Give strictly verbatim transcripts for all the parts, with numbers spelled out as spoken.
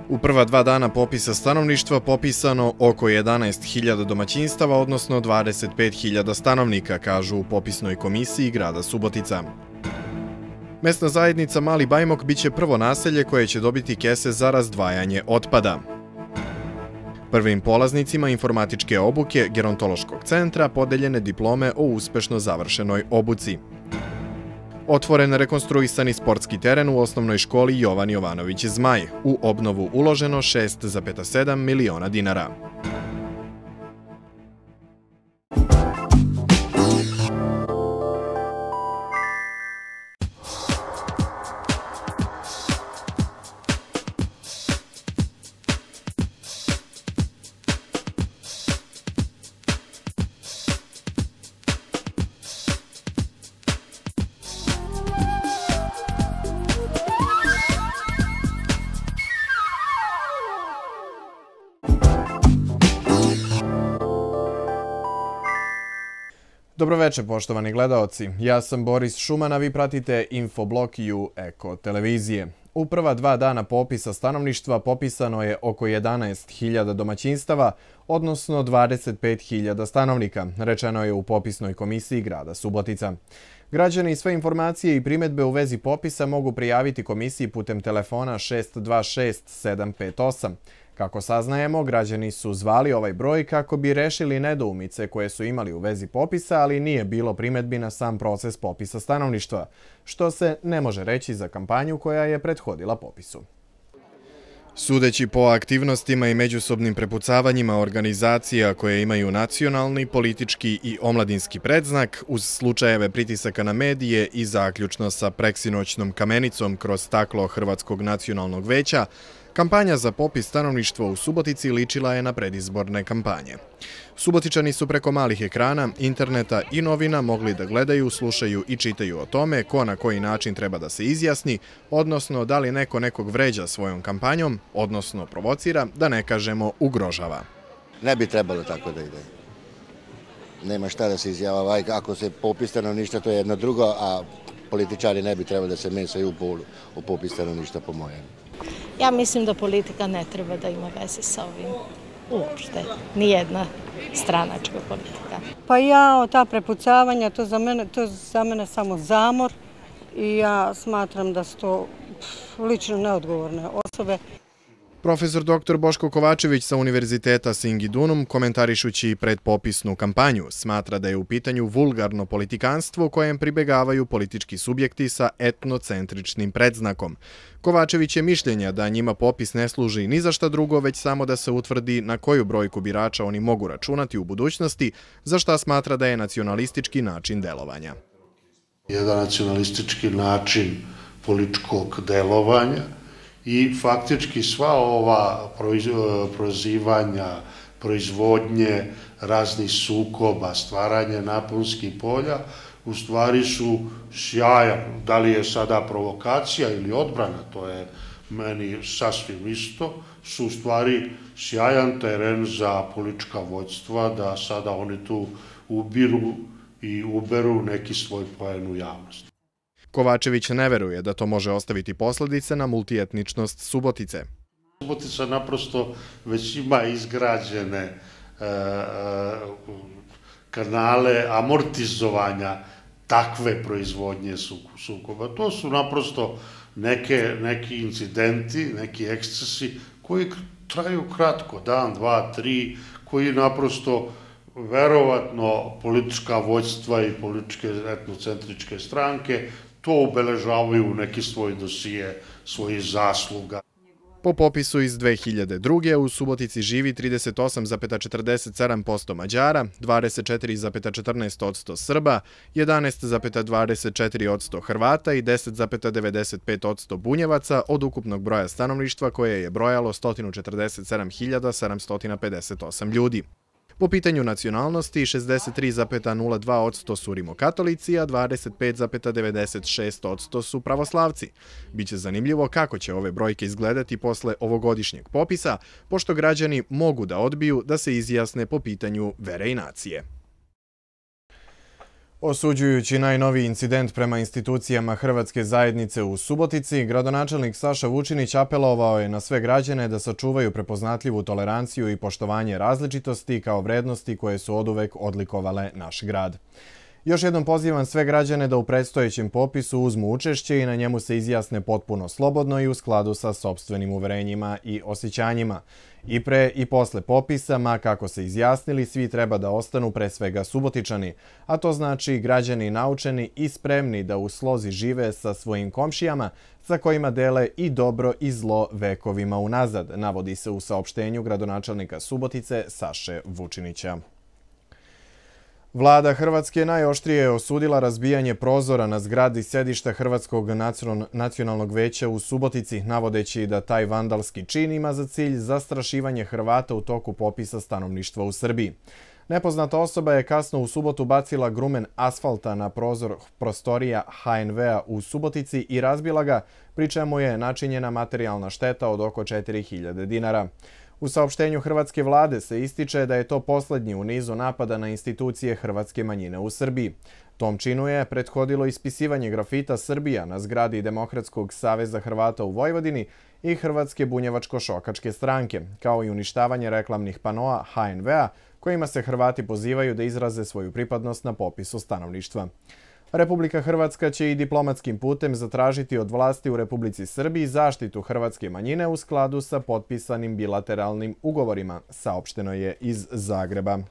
U prva dva dana popisa stanovništva popisano oko jedanaest hiljada domaćinstava, odnosno dvadeset pet hiljada stanovnika, kažu u popisnoj komisiji grada Subotica. Mesna zajednica Mali Bajmok biće prvo naselje koje će dobiti kese za razdvajanje otpada. Prvim polaznicima informatičke obuke Gerontološkog centra podeljene diplome o uspešno završenoj obuci. Otvoren rekonstruisani sportski teren u osnovnoj školi Jovan Jovanović Zmaj. U obnovu uloženo šest zarez sedam miliona dinara. Dobroveče, poštovani gledaoci. Ja sam Boris Šuman, a vi pratite Infoblog U Eko televizije. U prva dva dana popisa stanovništva popisano je oko jedanaest hiljada domaćinstava, odnosno dvadeset pet hiljada stanovnika, rečeno je u popisnoj komisiji grada Subotica. Građani sve informacije i primedbe u vezi popisa mogu prijaviti komisiji putem telefona šest dva šest sedam pet osam. Kako saznajemo, građani su zvali ovaj broj kako bi rešili nedoumice koje su imali u vezi popisa, ali nije bilo primedbi na sam proces popisa stanovništva, što se ne može reći za kampanju koja je prethodila popisu. Sudeći po aktivnostima i međusobnim prepucavanjima organizacija koje imaju nacionalni, politički i omladinski predznak, uz slučajeve pritisaka na medije i zaključno sa preksinoćnom kamenicom kroz staklo Hrvatskog nacionalnog veća, kampanja za popis stanovništva u Subotici ličila je na predizborne kampanje. Subotičani su preko malih ekrana, interneta i novina mogli da gledaju, slušaju i čitaju o tome ko na koji način treba da se izjasni, odnosno da li neko nekog vređa svojom kampanjom, odnosno provocira, da ne kažemo ugrožava. Ne bi trebalo tako da ide. Nema šta da se izjava. Ako se popis stanovništva, to je jedno drugo, a političari ne bi trebali da se mesaju u popis stanovništva, po mojem. Ja mislim da politika ne treba da ima veze sa ovim uopšte. Nijedna stranačka politika. Pa ja, ta prepucavanja, to za mene, to za mene samo zamor i ja smatram da su to lično neodgovorne osobe. Profesor doktor Boško Kovačević sa Univerziteta Singidunum, komentarišući predpopisnu kampanju, smatra da je u pitanju vulgarno politikanstvo kojem pribegavaju politički subjekti sa etnocentričnim predznakom. Kovačević je mišljenja da njima popis ne služi ni za šta drugo, već samo da se utvrdi na koju brojku birača oni mogu računati u budućnosti, za šta smatra da je nacionalistički način delovanja. Jedan nacionalistički način političkog delovanja i faktički sva ova prozivanja, proizvodnje raznih sukoba, stvaranje naponskih polja, u stvari su sjajan. Da li je sada provokacija ili odbrana, to je meni sasvim isto, su u stvari sjajan teren za politička vođstva da sada oni tu ubiru i uberu neki svoj poen u javnosti. Kovačević ne veruje da to može ostaviti posledice na multietničnost Subotice. Subotica naprosto već ima izgrađene kanale amortizovanja takve proizvodnje sukoba. To su naprosto neki incidenti, neki ekscesi koji traju kratko, dan, dva, tri, koji naprosto verovatno politička vođstva i političke etnocentričke stranke to obeležavaju u neki svoj dosije, svojih zasluga. Po popisu iz dve hiljade druge. u Subotici živi trideset osam zarez četrdeset sedam posto Mađara, dvadeset četiri zarez četrnaest posto Srba, jedanaest zarez dvadeset četiri posto Hrvata i deset zarez devedeset pet posto Bunjevaca od ukupnog broja stanovništva koje je brojalo sto četrdeset sedam hiljada sedamsto pedeset osam ljudi. Po pitanju nacionalnosti, šezdeset tri zarez nula dva posto su rimokatolici, a dvadeset pet zarez devedeset šest posto su pravoslavci. Biće zanimljivo kako će ove brojke izgledati posle ovogodišnjeg popisa, pošto građani mogu da odbiju da se izjasne po pitanju vere i nacije. Osuđujući najnoviji incident prema institucijama Hrvatske zajednice u Subotici, gradonačelnik Saša Vučinić apelovao je na sve građane da sačuvaju prepoznatljivu toleranciju i poštovanje različitosti kao vrednosti koje su oduvek odlikovale naš grad. Još jednom pozivam sve građane da u predstojećem popisu uzmu učešće i na njemu se izjasne potpuno slobodno i u skladu sa sopstvenim uverenjima i osjećanjima. I pre i posle popisa, ma kako se izjasnili, svi treba da ostanu pre svega Subotičani, a to znači građani naučeni i spremni da u slozi žive sa svojim komšijama, sa kojima dele i dobro i zlo vekovima unazad, navodi se u saopštenju gradonačelnika Subotice Saše Vučinića. Vlada Hrvatske najoštrije je osudila razbijanje prozora na zgradi sedišta Hrvatskog nacionalnog veća u Subotici, navodeći da taj vandalski čin ima za cilj zastrašivanje Hrvata u toku popisa stanovništva u Srbiji. Nepoznata osoba je kasno u subotu bacila grumen asfalta na prozor prostorija ha en ve a u Subotici i razbila ga, pri čemu je načinjena materijalna šteta od oko četiri hiljade dinara. U saopštenju hrvatske vlade se ističe da je to poslednji u nizu napada na institucije hrvatske manjine u Srbiji. Tom činu je prethodilo ispisivanje grafita Srbija na zgradi Demokratskog saveza Hrvata u Vojvodini i Hrvatske bunjevačko-šokačke stranke, kao i uništavanje reklamnih panoa ha en ve a kojima se Hrvati pozivaju da izraze svoju pripadnost na popisu stanovništva. Republika Hrvatska će i diplomatskim putem zatražiti od vlasti u Republici Srbiji zaštitu hrvatske manjine u skladu sa potpisanim bilateralnim ugovorima, saopšteno je iz Zagreba.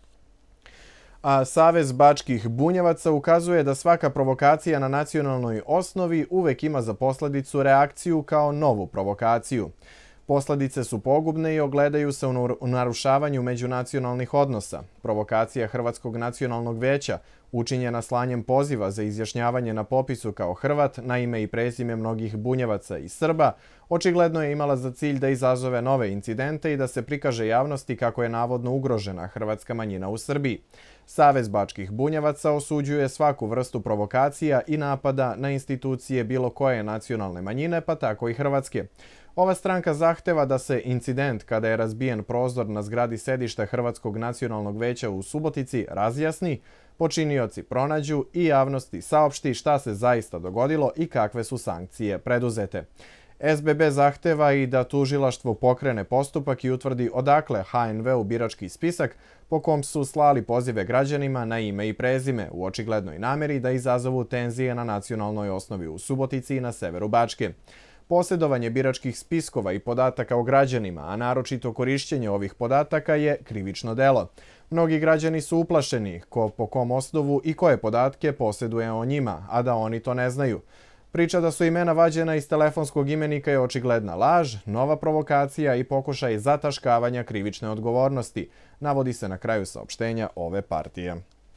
A Savez bačkih bunjevaca ukazuje da svaka provokacija na nacionalnoj osnovi uvek ima za posledicu reakciju kao novu provokaciju. Posledice su pogubne i ogledaju se u narušavanju međunacionalnih odnosa. Provokacija Hrvatskog nacionalnog veća, učinjena slanjem poziva za izjašnjavanje na popisu kao Hrvat na ime i prezime mnogih bunjevaca i Srba, očigledno je imala za cilj da izazove nove incidente i da se prikaže javnosti kako je navodno ugrožena hrvatska manjina u Srbiji. Savez bačkih bunjevaca osuđuje svaku vrstu provokacija i napada na institucije bilo koje nacionalne manjine, pa tako i hrvatske. Ova stranka zahteva da se incident kada je razbijen prozor na zgradi sedišta Hrvatskog nacionalnog veća u Subotici razjasni, počinioci pronađu i javnosti saopšti šta se zaista dogodilo i kakve su sankcije preduzete. es be be zahteva i da tužilaštvo pokrene postupak i utvrdi odakle ha en ve u birački spisak po kom su slali pozive građanima na ime i prezime u očiglednoj nameri da izazovu tenzije na nacionalnoj osnovi u Subotici i na severu Bačke. Posjedovanje biračkih spiskova i podataka o građanima, a naročito korišćenje ovih podataka je krivično delo. Mnogi građani su uplašeni ko po kom osnovu i koje podatke posjeduje o njima, a da oni to ne znaju. Priča da su imena vađena iz telefonskog imenika je očigledna laž, nova provokacija i pokušaj zataškavanja krivične odgovornosti, navodi se na kraju saopštenja ove partije.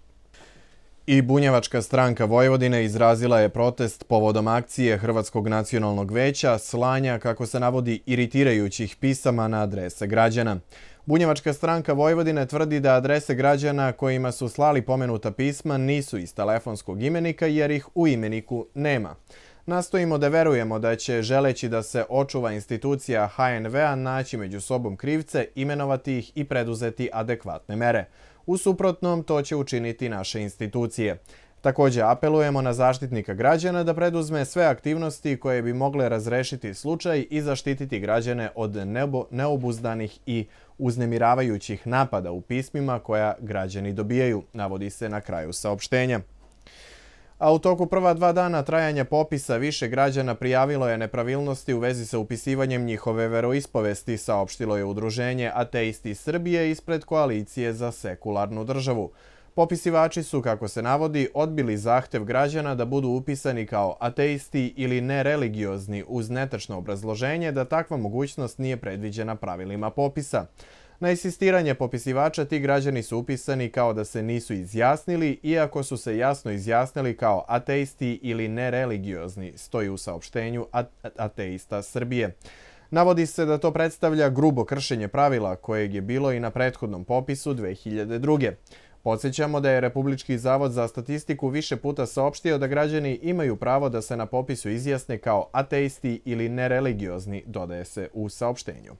I Bunjevačka stranka Vojvodine izrazila je protest povodom akcije Hrvatskog nacionalnog veća slanja, kako se navodi, iritirajućih pisama na adrese građana. Bunjevačka stranka Vojvodine tvrdi da adrese građana kojima su slali pomenuta pisma nisu iz telefonskog imenika jer ih u imeniku nema. Nastojimo da verujemo da će, želeći da se očuva institucija ha en ve a, naći među sobom krivce, imenovati ih i preduzeti adekvatne mere. U suprotnom, to će učiniti naše institucije. Također apelujemo na zaštitnika građana da preduzme sve aktivnosti koje bi mogle razrešiti slučaj i zaštititi građane od neobuzdanih i uznemiravajućih napada u pismima koja građani dobijaju, navodi se na kraju saopštenja. A u toku prva dva dana trajanja popisa više građana prijavilo je nepravilnosti u vezi sa upisivanjem njihove veroispovesti, saopštilo je Udruženje Ateisti Srbije ispred Koalicije za sekularnu državu. Popisivači su, kako se navodi, odbili zahtev građana da budu upisani kao ateisti ili nereligiozni uz netačno obrazloženje da takva mogućnost nije predviđena pravilima popisa. Na insistiranje popisivača ti građani su upisani kao da se nisu izjasnili, iako su se jasno izjasnili kao ateisti ili nereligiozni, stoji u saopštenju Ateista Srbije. Navodi se da to predstavlja grubo kršenje pravila kojeg je bilo i na prethodnom popisu dve hiljade druge. Podsjećamo da je Republički zavod za statistiku više puta saopštio da građani imaju pravo da se na popisu izjasne kao ateisti ili nereligiozni, dodaje se u saopštenju.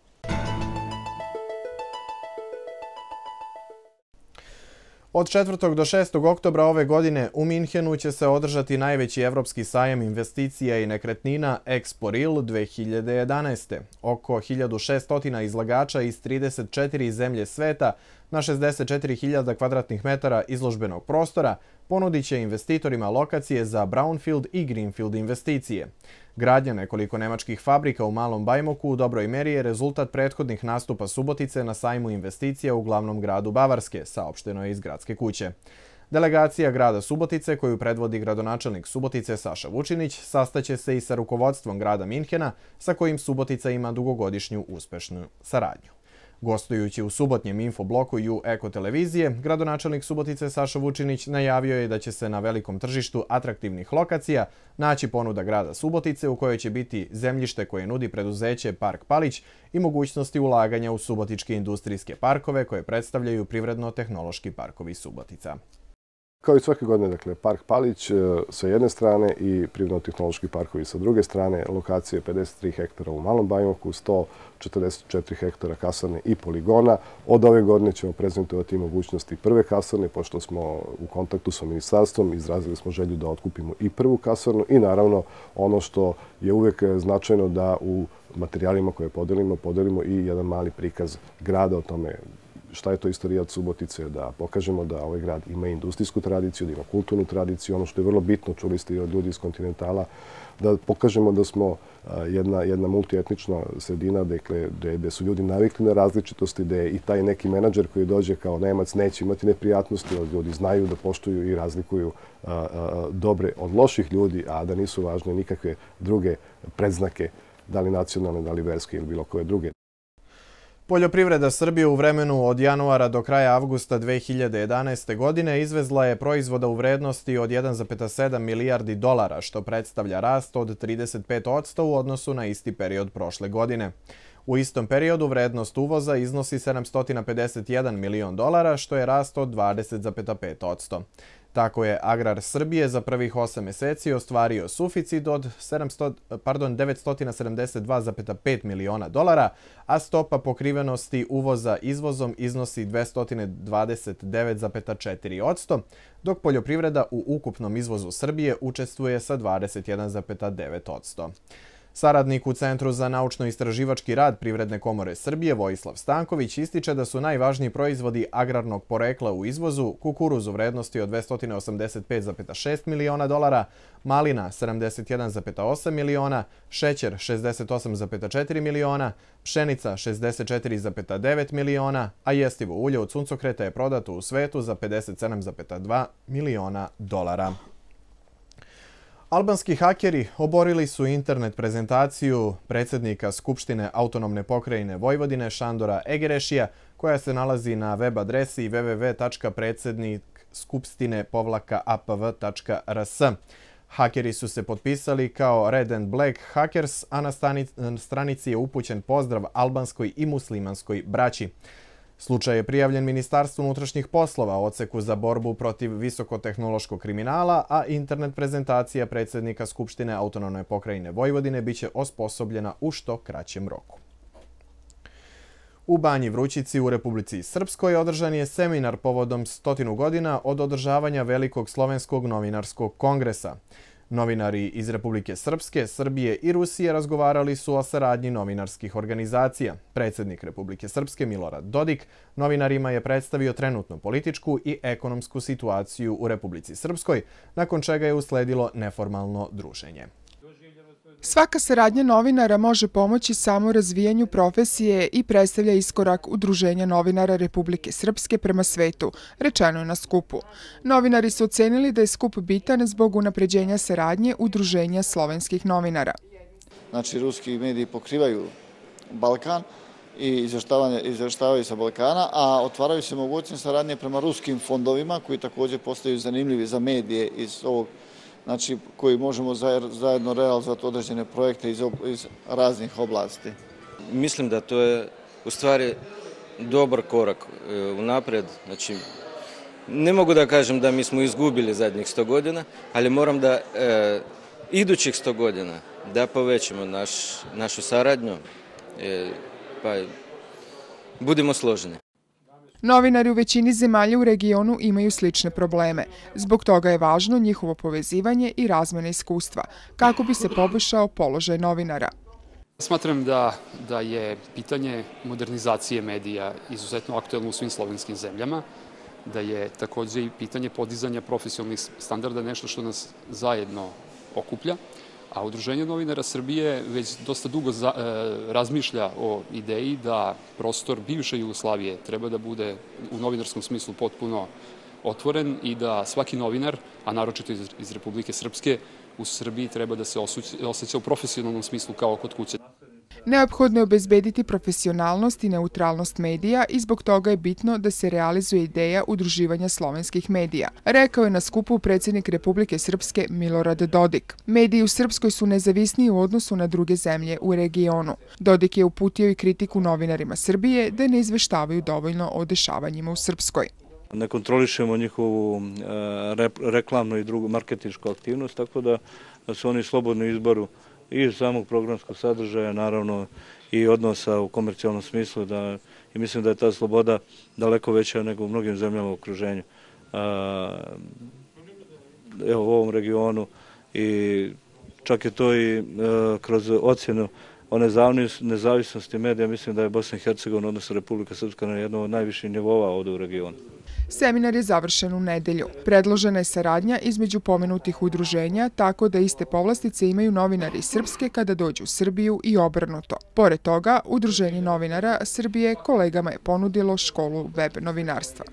Od četvrtog do šestog oktobra ove godine u Minhenu će se održati najveći evropski sajam investicija i nekretnina ExpoReal dve hiljade jedanaeste. Oko hiljadu šesto izlagača iz trideset četiri zemlje sveta na šezdeset četiri hiljade kvadratnih metara izložbenog prostora ponudit će investitorima lokacije za brownfield i greenfield investicije. Gradnja nekoliko nemačkih fabrika u Malom Bajmoku u dobroj meri je rezultat prethodnih nastupa Subotice na sajmu investicija u glavnom gradu Bavarske, saopšteno je iz gradske kuće. Delegacija grada Subotice, koju predvodi gradonačelnik Subotice Saša Vučinić, sastaće se i sa rukovodstvom grada Minhena, sa kojim Subotica ima dugogodišnju uspešnu saradnju. Gostujući u subotnjem infobloku ju Eko televizije, gradonačelnik Subotice Saša Vučinić najavio je da će se na velikom tržištu atraktivnih lokacija naći ponuda grada Subotice u kojoj će biti zemljište koje nudi preduzeće Park Palić i mogućnosti ulaganja u subotičke industrijske parkove koje predstavljaju privredno-tehnološki parkovi Subotica. Kao i svake godine, dakle, Park Palić sa jedne strane i privredno-tehnološki parkovi sa druge strane, lokacije pedeset tri hektara u Malom Bajmoku, sto četrdeset četiri hektara kasarne i poligona. Od ove godine ćemo prezentovati mogućnosti prve kasarne, pošto smo u kontaktu sa ministarstvom, izrazili smo želju da otkupimo i prvu kasarnu i naravno ono što je uvek značajno da u materijalima koje podelimo, podelimo i jedan mali prikaz grada o tome šta je to istorija od Subotice, da pokažemo da ovaj grad ima industrijsku tradiciju, da ima kulturnu tradiciju. Ono što je vrlo bitno, čuli ste i od ljudi iz kontinentala, da pokažemo da smo jedna, jedna multietnična sredina gde su ljudi navikli na različitosti, gde i taj neki menadžer koji dođe kao Nemac neće imati neprijatnosti, jer ljudi znaju da poštuju i razlikuju dobre od loših ljudi, a da nisu važne nikakve druge predznake, da li nacionalne, da li verske ili bilo koje druge. Poljoprivreda Srbije u vremenu od januara do kraja avgusta dve hiljade jedanaeste. godine izvezla je proizvoda u vrednosti od jedan zarez sedam milijardi dolara, što predstavlja rast od trideset pet posto u odnosu na isti period prošle godine. U istom periodu vrednost uvoza iznosi sedamsto pedeset jedan milion dolara, što je rast od dvadeset zarez pet posto. Tako je Agrar Srbije za prvih osam meseci ostvario suficit od devetsto sedamdeset dva zarez pet miliona dolara, a stopa pokrivenosti uvoza izvozom iznosi dvesta dvadeset devet zarez četiri posto, dok poljoprivreda u ukupnom izvozu Srbije učestvuje sa dvadeset jedan zarez devet posto. Saradnik u Centru za naučno-istraživački rad Privredne komore Srbije Vojislav Stanković ističe da su najvažniji proizvodi agrarnog porekla u izvozu kukuruz u vrednosti od dvesta osamdeset pet zarez šest miliona dolara, malina sedamdeset jedan zarez osam miliona, šećer šezdeset osam zarez četiri miliona, pšenica šezdeset četiri zarez devet miliona, a jestivo ulje od suncokreta je prodato u svetu za pedeset sedam zarez dva miliona dolara. Albanski hakeri oborili su internet prezentaciju predsjednika Skupštine autonomne pokrajine Vojvodine Šandora Egerešija, koja se nalazi na web adresi w w w tačka predsednik skupštine a p v tačka r s. Hakeri su se potpisali kao Red and Black Hackers, a na stranici je upućen pozdrav albanskoj i muslimanskoj braći. Slučaj je prijavljen Ministarstvu unutrašnjih poslova, Odseku za borbu protiv visokotehnološkog kriminala, a internet prezentacija predsjednika Skupštine autonomne pokrajine Vojvodine biće osposobljena u što kraćem roku. U Banji Vrućici u Republici Srpskoj održan je seminar povodom stotinu godina od održavanja Velikog slovenskog novinarskog kongresa. Novinari iz Republike Srpske, Srbije i Rusije razgovarali su o saradnji novinarskih organizacija. Predsjednik Republike Srpske Milorad Dodik novinarima je predstavio trenutnu političku i ekonomsku situaciju u Republici Srpskoj, nakon čega je usledilo neformalno druženje. Svaka saradnja novinara može pomoći samo razvijanju profesije i predstavlja iskorak Udruženja novinara Republike Srpske prema svetu, rečeno je na skupu. Novinari su ocenili da je skup bitan zbog unapređenja saradnje Udruženja slovenskih novinara. Znači, ruski mediji pokrivaju Balkan i izveštavaju sa Balkana, a otvaraju se mogućnosti saradnje prema ruskim fondovima, koji također postaju zanimljivi za medije iz ovog, znači, koji možemo zajedno realizovati određene projekte iz raznih oblasti. Mislim da to je u stvari dobar korak unapred. Znači, ne mogu da kažem da mi smo izgubili zadnjih sto godina, ali moram da idućih sto godina da povećamo našu saradnju, pa budemo složeni. Novinari u većini zemalja u regionu imaju slične probleme. Zbog toga je važno njihovo povezivanje i razmena iskustva, kako bi se poboljšao položaj novinara. Smatram da, da je pitanje modernizacije medija izuzetno aktuelno u svim slovenskim zemljama, da je takođe i pitanje podizanja profesionalnih standarda nešto što nas zajedno okuplja, a Udruženje novinara Srbije već dosta dugo za, e, razmišlja o ideji da prostor bivše Jugoslavije treba da bude u novinarskom smislu potpuno otvoren i da svaki novinar, a naročito iz, iz Republike Srpske, u Srbiji treba da se osjeća u profesionalnom smislu kao kod kuće. Neophodno je obezbediti profesionalnost i neutralnost medija i zbog toga je bitno da se realizuje ideja udruživanja slovenskih medija, rekao je na skupu predsjednik Republike Srpske Milorad Dodik. Mediji u Srpskoj su nezavisniji u odnosu na druge zemlje u regionu. Dodik je uputio i kritiku novinarima Srbije da ne izveštavaju dovoljno o dešavanjima u Srpskoj. Ne kontrolišemo njihovu reklamnu i drugu marketinšku aktivnost, tako da su oni slobodni u izboru i samog programskog sadržaja, naravno i odnosa u komercijalnom smislu, da, i mislim da je ta sloboda daleko veća nego u mnogim zemljama u okruženju. A, evo, u ovom regionu i čak je to i a, kroz ocjenu o nezavisnosti medija, mislim da je Bosna i Hercegovina, odnosno Republika Srpska, na jednom od najviših nivova ovde u regionu. Seminar je završen u nedelju. Predložena je saradnja između pomenutih udruženja, tako da iste povlastice imaju novinari iz Srpske kada dođu u Srbiju i obrnuto. Pored toga, Udruženje novinara Srbije kolegama je ponudilo školu web novinarstva.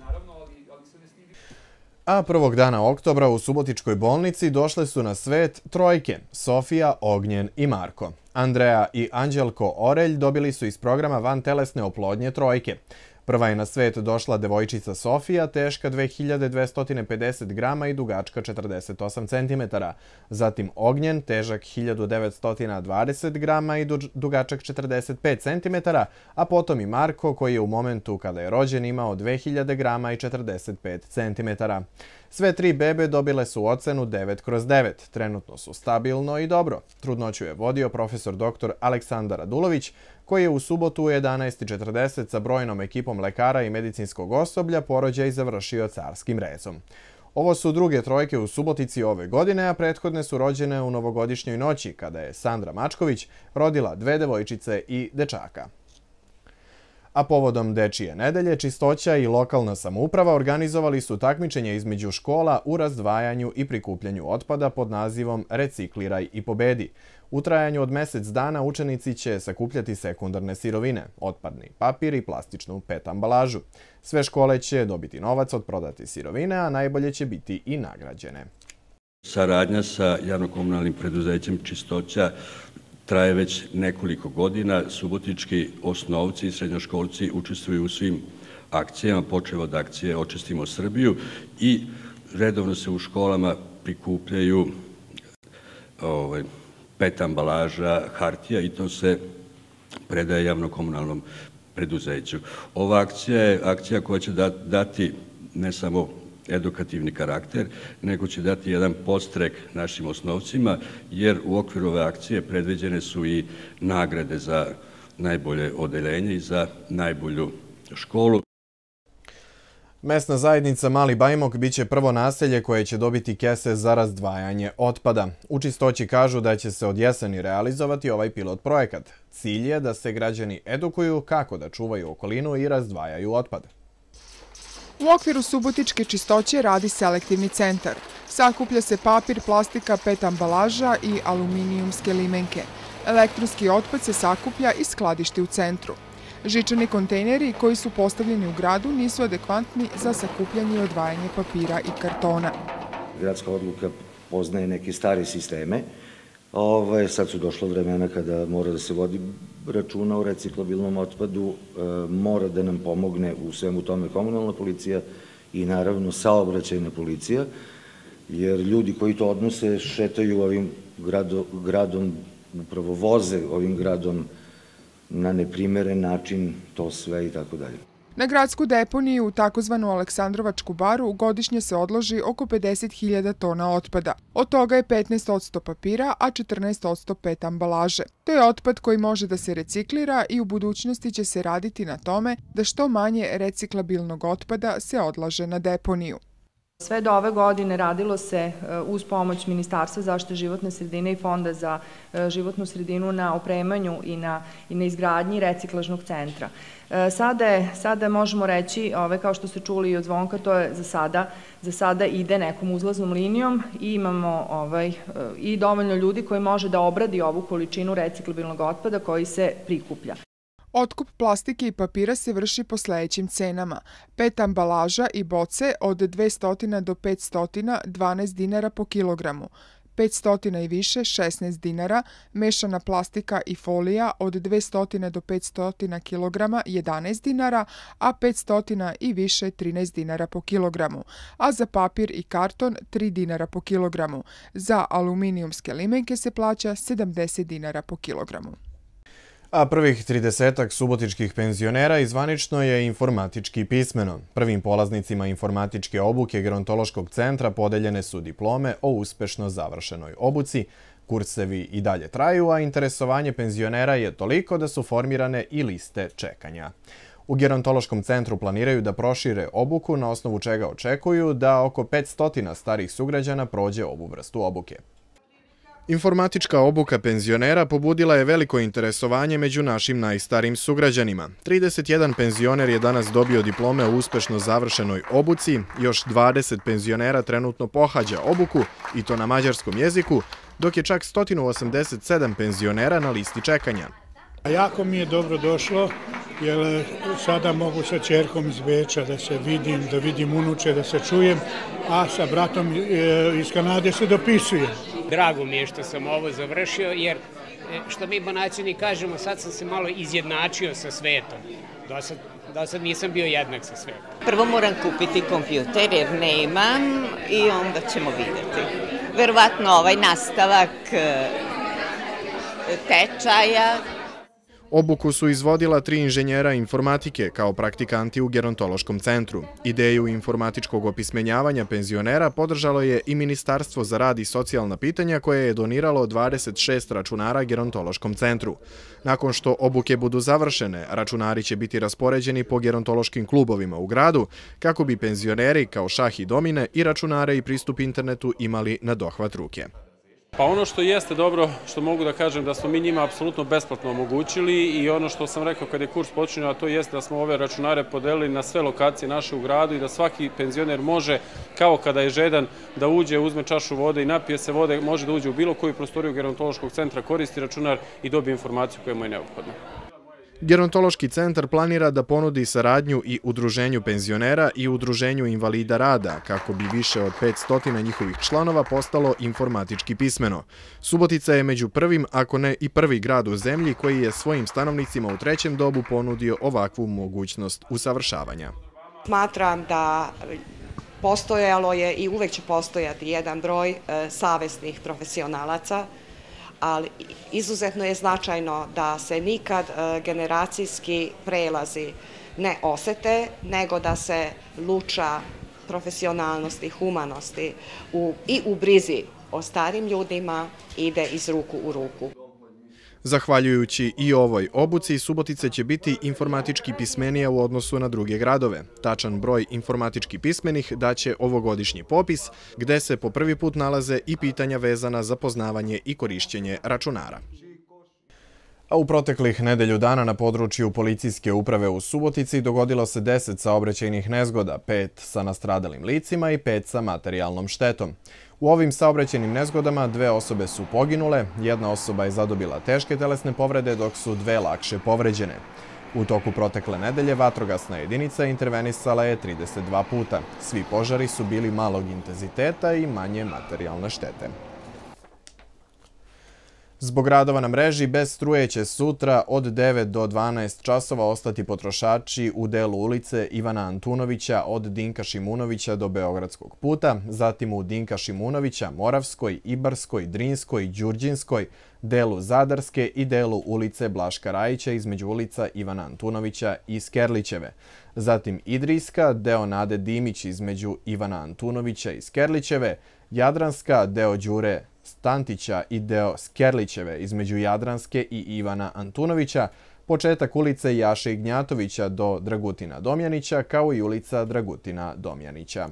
A prvog dana oktobra u Subotičkoj bolnici došle su na svet trojke, Sofija, Ognjen i Marko. Andreja i Anđelko Orelj dobili su iz programa vantelesne oplodnje trojke. Prva je na svet došla devojčica Sofija, teška dve hiljade dvesta pedeset grama i dugačka četrdeset osam centimetara. Zatim Ognjen, težak hiljadu devetsto dvadeset grama i dugačak četrdeset pet centimetara, a potom i Marko, koji je u momentu kada je rođen imao dve hiljade grama i četrdeset pet centimetara. Sve tri bebe dobile su ocenu devet kroz devet. Trenutno su stabilno i dobro. Trudnoću je vodio profesor doktor Aleksandar Radulović, koji je u subotu u jedanaest i četrdeset sa brojnom ekipom lekara i medicinskog osoblja porođaj završio carskim rezom. Ovo su druge trojke u Subotici ove godine, a prethodne su rođene u novogodišnjoj noći, kada je Sandra Mačković rodila dve devojčice i dečaka. A povodom Dečije nedelje, Čistoća i lokalna samouprava organizovali su takmičenje između škola u razdvajanju i prikupljanju otpada pod nazivom Recikliraj i pobedi. U trajanju od mesec dana učenici će sakupljati sekundarne sirovine, otpadni papir i plastičnu pet ambalažu. Sve škole će dobiti novac od prodate sirovine, a najbolje će biti i nagrađene. Saradnja sa javnokomunalnim preduzećem Čistoća traje već nekoliko godina. Subotički osnovci i srednjoškolci učestvuju u svim akcijama, počev od akcije Očistimo Srbiju, i redovno se u školama prikupljaju ovaj, pet ambalaža hartija i to se predaje javnokomunalnom preduzeću. Ova akcija je akcija koja će dati ne samo edukativni karakter, nego će dati jedan podstrek našim osnovcima, jer u okviru ove akcije predviđene su i nagrade za najbolje odeljenje i za najbolju školu. Mesna zajednica Mali Bajmok biće prvo naselje koje će dobiti kese za razdvajanje otpada. U Čistoći kažu da će se od jeseni realizovati ovaj pilot projekat. Cilj je da se građani edukuju kako da čuvaju okolinu i razdvajaju otpad. U okviru Subotičke Čistoće radi selektivni centar. Sakuplja se papir, plastika, pet ambalaža i aluminijumske limenke. Elektronski otpad se sakuplja i skladišti u centru. Žičani kontejneri koji su postavljeni u gradu nisu adekvatni za sakupljanje i odvajanje papira i kartona. Gradska odluka poznaje neke stare sisteme. Ove, sad su došlo vremena kada mora da se vodi računa o reciklabilnom otpadu, e, mora da nam pomogne u svemu tome komunalna policija i naravno saobraćajna policija, jer ljudi koji to odnose šetaju ovim grado, gradom, upravo voze ovim gradom na neprimeren način to sve i tako dalje. Na gradsku deponiju u takozvanu Aleksandrovačku baru godišnje se odloži oko pedeset hiljada tona otpada. Od toga je petnaest posto papira, a četrnaest posto pet ambalaže. To je otpad koji može da se reciklira i u budućnosti će se raditi na tome da što manje reciklabilnog otpada se odlaže na deponiju. Sve do ove godine radilo se uz pomoć Ministarstva zaštite životne sredine i Fonda za životnu sredinu na opremanju i na, i na izgradnji reciklažnog centra. Sada, je, sada možemo reći, ove, kao što ste čuli i od Zvonka, to je za sada, za sada ide nekom uzlaznom linijom i imamo ovaj, i dovoljno ljudi koji može da obradi ovu količinu reciklabilnog otpada koji se prikuplja. Otkup plastike i papira se vrši po sledećim cenama. Pet ambalaža i boce od dvesta do petsto dvanaest dinara po kilogramu, petsto i više šesnaest dinara, mešana plastika i folija od dvesta do petsto kilograma jedanaest dinara, a petsto i više trinaest dinara po kilogramu, a za papir i karton tri dinara po kilogramu. Za aluminijumske limenke se plaća sedamdeset dinara po kilogramu. A prvih tridesetak subotičkih penzionera izvanično je informatički pismeno. Prvim polaznicima informatičke obuke Gerontološkog centra podeljene su diplome o uspešno završenoj obuci. Kursevi i dalje traju, a interesovanje penzionera je toliko da su formirane i liste čekanja. U Gerontološkom centru planiraju da prošire obuku, na osnovu čega očekuju da oko petsto starih sugrađana prođe ovu vrstu obuke. Informatička obuka penzionera pobudila je veliko interesovanje među našim najstarijim sugrađanima. trideset jedan penzioner je danas dobio diplome o uspešno završenoj obuci, još dvadeset penzionera trenutno pohađa obuku, i to na mađarskom jeziku, dok je čak sto osamdeset sedam penzionera na listi čekanja. Jako mi je dobro došlo, jer sada mogu sa ćerkom iz Beča da se vidim, da vidim unuče, da se čujem, a sa bratom iz Kanade se dopisujem. Drago mi je što sam ovo završio, jer što mi Bonaćani kažemo, sad sam se malo izjednačio sa svetom. Do sad, do sad nisam bio jednak sa svetom. Prvo moram kupiti kompjuter jer nemam i onda ćemo vidjeti. Verovatno ovaj nastavak tečaja. Obuku su izvodila tri inženjera informatike kao praktikanti u Gerontološkom centru. Ideju informatičkog opismenjavanja penzionera podržalo je i Ministarstvo za rad i socijalna pitanja, koje je doniralo dvadeset šest računara Gerontološkom centru. Nakon što obuke budu završene, računari će biti raspoređeni po gerontološkim klubovima u gradu, kako bi penzioneri kao šah i domine i računare i pristup internetu imali na dohvat ruke. Pa ono što jeste dobro, što mogu da kažem, da smo mi njima apsolutno besplatno omogućili, i ono što sam rekao kad je kurs počinio, a to jeste da smo ove računare podelili na sve lokacije naše u gradu i da svaki penzioner može, kao kada je žedan, da uđe, uzme čašu vode i napije se vode, može da uđe u bilo koju prostoriju Gerontološkog centra, koristi računar i dobije informaciju koja mu je neophodna. Gerontološki centar planira da ponudi saradnju i Udruženju penzionera i Udruženju invalida rada, kako bi više od petsto njihovih članova postalo informatički pismeno. Subotica je među prvim, ako ne i prvi grad u zemlji koji je svojim stanovnicima u trećem dobu ponudio ovakvu mogućnost usavršavanja. Smatram da postojalo je i uvek će postojati jedan broj savesnih profesionalaca, ali izuzetno je značajno da se nikad generacijski prelazi ne osete, nego da se luča profesionalnosti, humanosti i u brizi o starim ljudima ide iz ruku u ruku. Zahvaljujući i ovoj obuci, Subotica će biti informatički pismenija u odnosu na druge gradove. Tačan broj informatički pismenih daće ovogodišnji popis, gde se po prvi put nalaze i pitanja vezana za poznavanje i korišćenje računara. A u proteklih nedelju dana na području policijske uprave u Subotici dogodilo se deset saobraćajnih nezgoda, pet sa nastradalim licima i pet sa materijalnom štetom. U ovim saobraćajnim nezgodama dve osobe su poginule, jedna osoba je zadobila teške telesne povrede, dok su dve lakše povređene. U toku protekle nedelje vatrogasna jedinica intervenisala je trideset dva puta. Svi požari su bili malog intenziteta i manje materijalne štete. Zbog radova na mreži, bez struje će sutra od devet do dvanaest časova ostati potrošači u delu ulice Ivana Antunovića od Dinka Šimunovića do Beogradskog puta, zatim u Dinka Šimunovića, Moravskoj, Ibarskoj, Drinskoj, Đurđinskoj, delu Zadarske i delu ulice Blaška Rajića između ulica Ivana Antunovića i Skerlićeve. Zatim Idrijska, deo Nade Dimić između Ivana Antunovića i Skerlićeve, Jadranska, deo Đure Stantića i deo Skerlićeve između Jadranske i Ivana Antunovića, početak ulice Jaše Ignjatovića do Dragutina Domjanića, kao i ulica Dragutina Domjanića.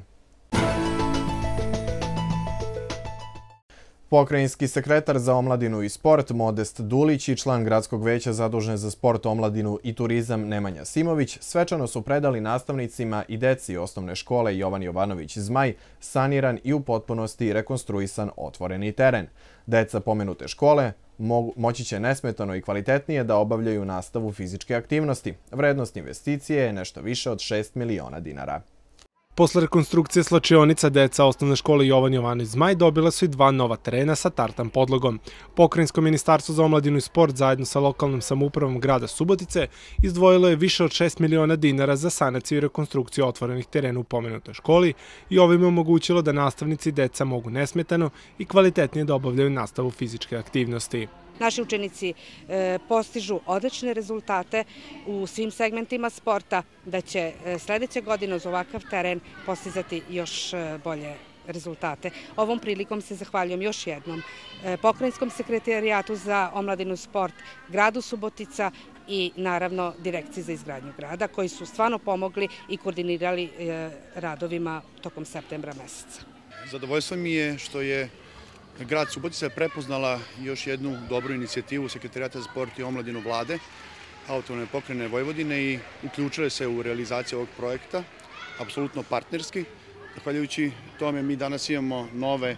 Pokrajinski sekretar za omladinu i sport Modest Dulić i član gradskog veća zadužen za sport, omladinu i turizam Nemanja Simović svečano su predali nastavnicima i deci osnovne škole Jovan Jovanović Zmaj saniran i u potpunosti rekonstruisan otvoreni teren. Deca pomenute škole moći će nesmetano i kvalitetnije da obavljaju nastavu fizičke aktivnosti. Vrednost investicije je nešto više od šest miliona dinara. Posle rekonstrukcije slačionica, deca osnovne škole Jovan Jovanović Zmaj dobila su i dva nova terena sa tartan podlogom. Pokrajinsko ministarstvo za omladinu i sport zajedno sa lokalnom samoupravom grada Subotice izdvojilo je više od šest miliona dinara za sanaciju i rekonstrukciju otvorenih terena u pomenutoj školi i ovime omogućilo da nastavnici i deca mogu nesmetano i kvalitetnije da obavljaju nastavu fizičke aktivnosti. Naši učenici postižu odlične rezultate u svim segmentima sporta, da će sledeće godine uz ovakav teren postizati još bolje rezultate. Ovom prilikom se zahvaljujem još jednom Pokrajinskom sekretarijatu za omladinu i sport, gradu Subotica i naravno Direkciji za izgradnju grada, koji su stvarno pomogli i koordinirali radovima tokom septembra meseca. Zadovoljstvo mi je što je grad Subotica prepoznala još jednu dobru inicijativu Sekretarijata za sport i omladinu vlade Autonomne pokrajine Vojvodine i uključile se u realizaciju ovog projekta, apsolutno partnerski. Zahvaljujući tome mi danas imamo nove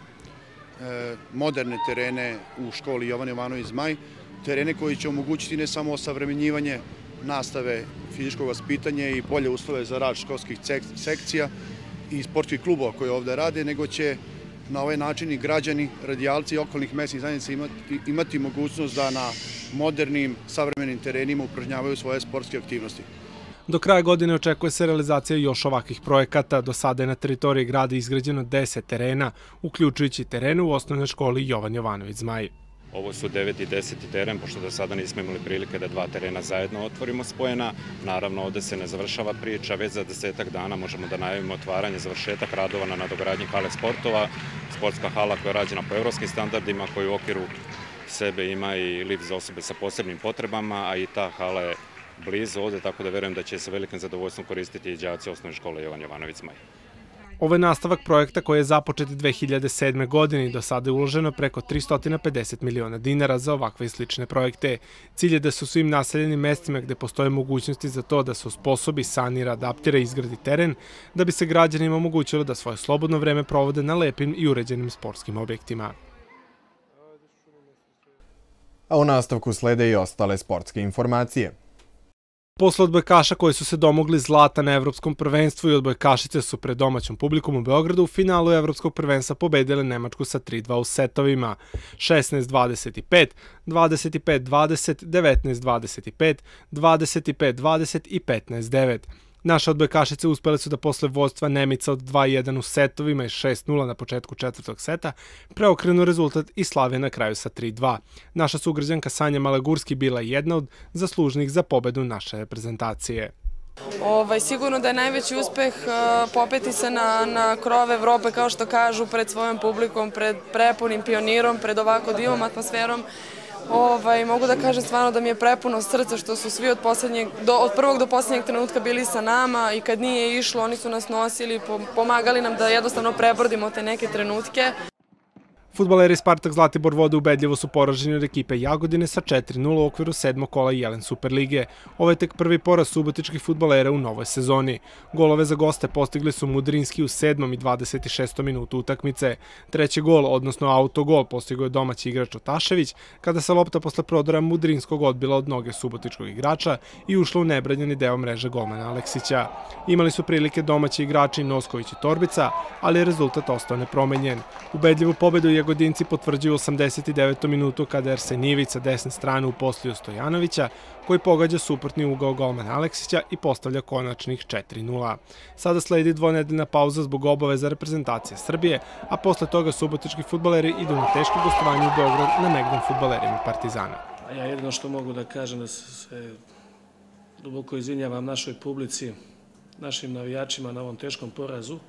moderne terene u školi Jovan Jovanović Zmaj, terene koji će omogućiti ne samo osavremenjivanje nastave fizičkog vaspitanja i bolje uslove za rad školskih sekcija i sportskih klubova koje ovde rade, nego će na ovaj način i građani, radijalci i okolnih mesnih zajednica imati, imati mogućnost da na modernim, savremenim terenima upražnjavaju svoje sportske aktivnosti. Do kraja godine očekuje se realizacija još ovakvih projekata. Do sada je na teritoriji grada izgrađeno deset terena, uključujući terene u osnovnoj školi Jovan Jovanović Zmaj. Ovo su deveti i deseti teren, pošto do sada nismo imali prilike da dva terena zajedno otvorimo spojena. Naravno, ovde se ne završava priča, već za desetak dana možemo da najavimo otvaranje, završetak radova na nadogradnji hale sportova. Sportska hala koja je rađena po evropskim standardima, koja u okviru sebe ima i lift za osobe sa posebnim potrebama, a i ta hala je blizu ovde, tako da verujem da će se velikim zadovoljstvom koristiti i đaci osnovne škole Jovan Jovanović Zmaj. Ovo je nastavak projekta koji je započet dve hiljade sedme. godine i do sada je uloženo preko tristo pedeset miliona dinara za ovakve i slične projekte. Cilj je da se u svim naseljenim mestima gde postoje mogućnosti za to da se osposobi, sanira, adaptira i izgradi teren, da bi se građanima omogućilo da svoje slobodno vreme provode na lepim i uređenim sportskim objektima. A u nastavku slede i ostale sportske informacije. Posle odbojkaša koji su se domogli zlata na evropskom prvenstvu i odbojkašice su pred domaćom publikom u Beogradu u finalu evropskog prvenstva pobedile Nemačku sa tri dva u setovima. šesnaest dvadeset pet, dvadeset pet dvadeset, devetnaest dvadeset pet, dvadeset pet dvadeset i petnaest devet. Naše odbojkašice uspele su da posle vođstva Nemica od dva jedan u setovima i šest nula na početku četvrtog seta preokrenu rezultat i slave na kraju sa tri dva. Naša sugrađanka Sanja Malagurski bila jedna od zaslužnih za pobedu naše reprezentacije. Ovaj, sigurno da je najveći uspeh uh, popeti se na, na krove Evrope, kao što kažu, pred svojom publikom, pred prepunim pionirom, pred ovako divom atmosferom. Ovaj, mogu da kažem stvarno da mi je prepuno srca što su svi od, do, od prvog do posljednjeg trenutka bili sa nama i kad nije išlo oni su nas nosili, pomagali nam da jednostavno prebrodimo te neke trenutke. Fudbaleri Spartak Zlatibor Vode ubedljivo su poraženi od ekipe Jagodine sa četiri nula u okviru sedmog kola Jelen Superlige. Ovo je tek prvi poraz subotičkih fudbalera u novoj sezoni. Golove za goste postigli su Mudrinski u sedmom i dvadeset šestom minutu utakmice. Treći gol, odnosno autogol, postigao je domaći igrač Otašević, kada se lopta posle prodora Mudrinskog odbila od noge subotičkog igrača i ušla u nebranjeni deo mreže golmana Aleksića. Imali su prilike domaći igrači Nosković i Torbica, ali je rezultat ostao nepromenjen. Ubedljivu pobedu Jagodinci potvrđuju u osamdeset devetom minutu kada Arsenijević sa desne strane uposlio Stojanovića, koji pogađa suprotni ugao golman Aleksića i postavlja konačnih četiri nula. Sada sledi dvonedeljna pauza zbog obaveza reprezentacije Srbije, a posle toga subotički fudbaleri idu na teško gostovanje u Beograd na Megdan fudbalerima Partizana. Ja jedino što mogu da kažem da se duboko izvinjavam našoj publici, našim navijačima na ovom teškom porazu.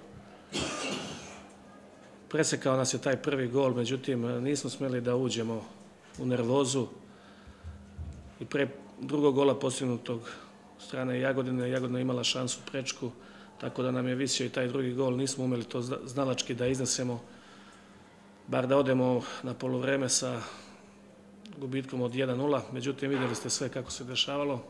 Presekao nas je taj prvi gol, međutim nismo smeli da uđemo u nervozu i pre drugog gola postignutog strane Jagodine, Jagodina imala šansu prečku, tako da nam je visio i taj drugi gol, nismo umeli to znalački da iznesemo, bar da odemo na poluvreme sa gubitkom od jedan nula, međutim vidjeli ste sve kako se dešavalo.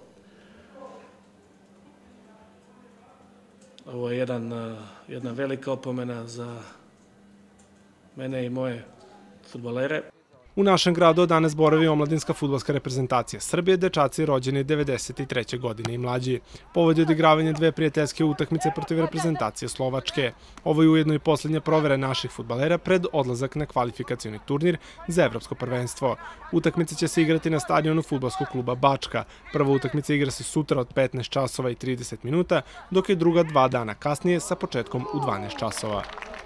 Ovo je jedan, jedna velika opomena za mene i moje fudbalere. U našem gradu danas boravi omladinska fudbalska reprezentacija Srbije, dečaci rođeni devedeset treće godine i mlađi. Povod je odigravanje dve prijateljske utakmice protiv reprezentacije Slovačke. Ovo je ujedno i posljednja provera naših fudbalera pred odlazak na kvalifikacioni turnir za evropsko prvenstvo. Utakmice će se igrati na stadionu fudbalskog kluba Bačka. Prva utakmica igra se sutra od petnaest časova i trideset minuta, dok je druga dva dana kasnije sa početkom u dvanaest časova.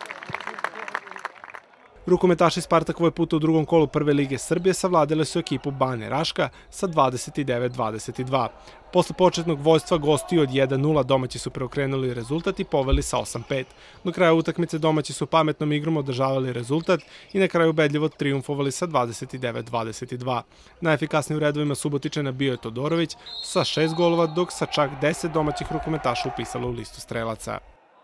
Rukometaši Spartak ovaj puta u drugom kolu Prve lige Srbije savladili su ekipu Bane Raška sa dvadeset devet dvadeset dva. Posle početnog vođstva gostiju od jedan nula domaći su preokrenuli rezultat i poveli sa osam pet. Do kraja utakmice domaći su pametnom igrom održavali rezultat i na kraju ubedljivo trijumfovali sa dvadeset devet dvadeset dva. Najefikasniji u redovima Subotičana bio je Todorović sa šest golova, dok sa čak deset domaćih rukometaša upisalo u listu strelaca.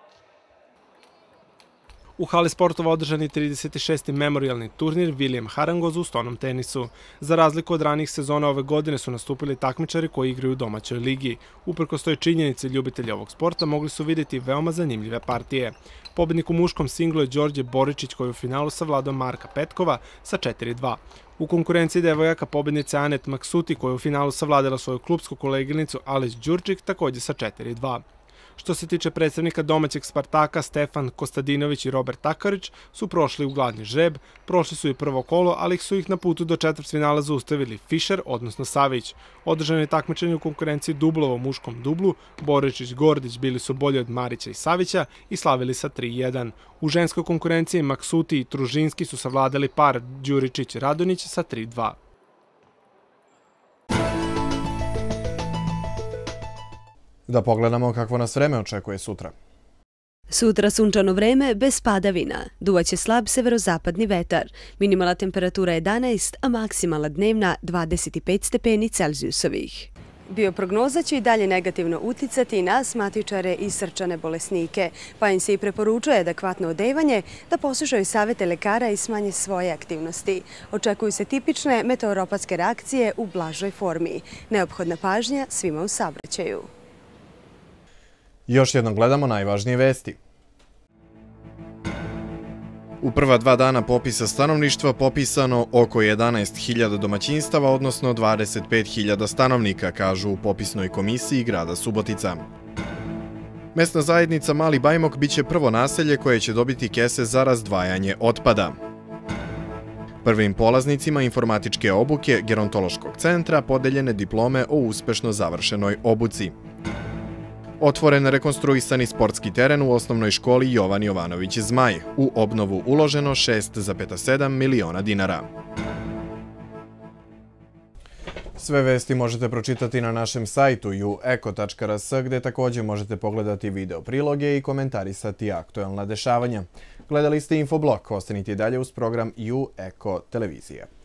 U hali sportova održan je trideset šesti memorijalni turnir William Harangoz u stonom tenisu. Za razliku od ranih sezona ove godine su nastupili takmičari koji igraju u domaćoj ligi. Uprkos toj činjenici, ljubitelji ovog sporta mogli su vidjeti veoma zanimljive partije. Pobednik u muškom singlu je Đorđe Boričić koji je u finalu savladao Marka Petkova sa četiri dva. U konkurenciji devojaka pobednice Anet Maksuti koja je u finalu savladala svoju klubsku koleginicu Alić Đurčik također sa četiri dva. Što se tiče predstavnika domaćeg Spartaka, Stefan Kostadinović i Robert Takarić su prošli u gladni žreb, prošli su i prvo kolo, ali su ih na putu do četvrtfinala zaustavili Fischer, odnosno Savić. Održano je takmičenje u konkurenciji dublova u muškom dublu, Boričić i Gordić bili su bolji od Marića i Savića i slavili sa tri jedan. U ženskoj konkurenciji Maksuti i Tružinski su savladali par Đuričić-Radonić sa tri dva. Da pogledamo kakvo nas vreme očekuje sutra. Sutra sunčano vreme bez padavina. Duvaće slab severozapadni vetar. Minimalna temperatura jedanaest, a maksimalna dnevna dvadeset pet stepeni Celzijusovih. Bioprognoza će i dalje negativno uticati na asmatičare i srčane bolesnike, pa im se i preporučuje adekvatno odevanje, da poslušaju savete lekara i smanje svoje aktivnosti. Očekuju se tipične meteoropatske reakcije u blažoj formi. Neophodna pažnja svima u saobraćaju. Još jednom gledamo najvažnije vesti. U prva dva dana popisa stanovništva popisano oko jedanaest hiljada domaćinstava, odnosno dvadeset pet hiljada stanovnika, kažu u popisnoj komisiji grada Subotica. Mesna zajednica Mali Bajmok biće prvo naselje koje će dobiti kese za razdvajanje otpada. Prvim polaznicima informatičke obuke Gerontološkog centra podeljene diplome o uspešno završenoj obuci. Otvoren rekonstruisani sportski teren u osnovnoj školi Jovan Jovanović Zmaj. U obnovu uloženo šest zarez sedam miliona dinara. Sve vesti možete pročitati na našem sajtu ju eko tačka r s, gde također možete pogledati video priloge i komentarisati aktuelna dešavanja. Gledali ste Infoblok, ostanite dalje uz program ju Eko televizije.